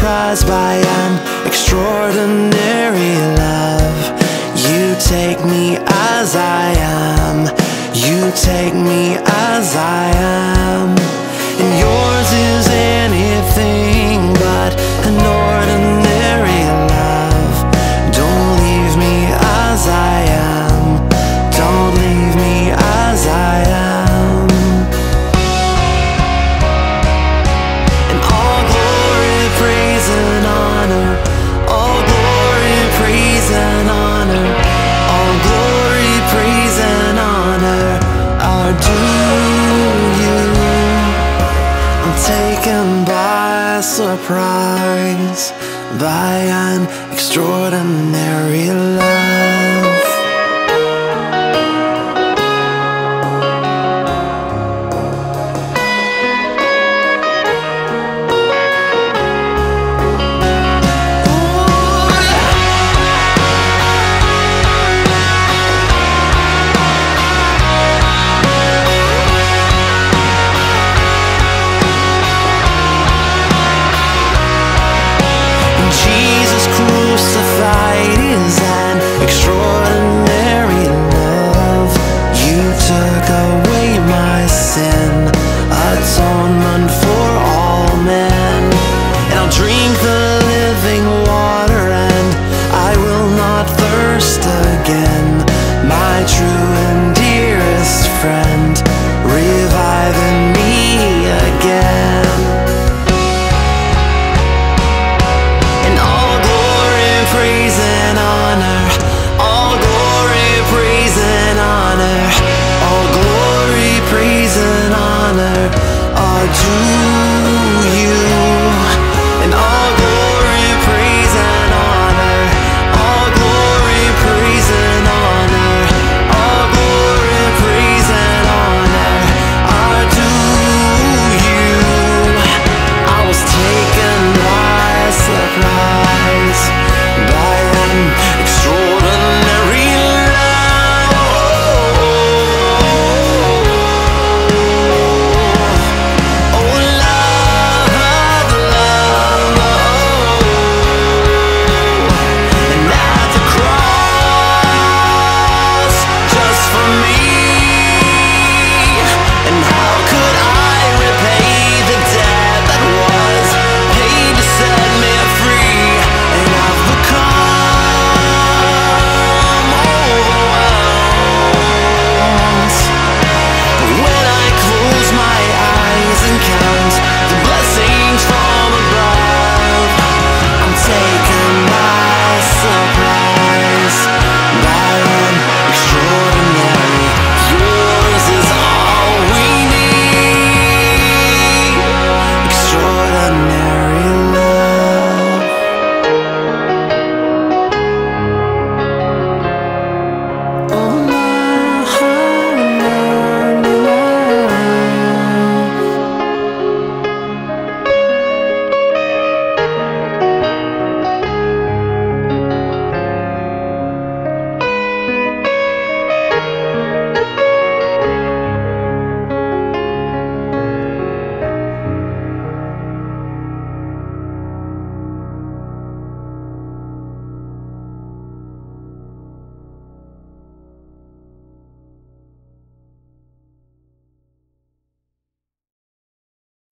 surprised by an extraordinary love. You take me as I am. You take me as I am. And yours is anything but an ordinary love. Don't leave me as I am. Don't leave me as I am. And all glory, praise and honor, all glory, praise and honor, all glory, praise and honor are due you. I'm taken by surprise by an extraordinary love. Jesus crucified is an extraordinary love. You took away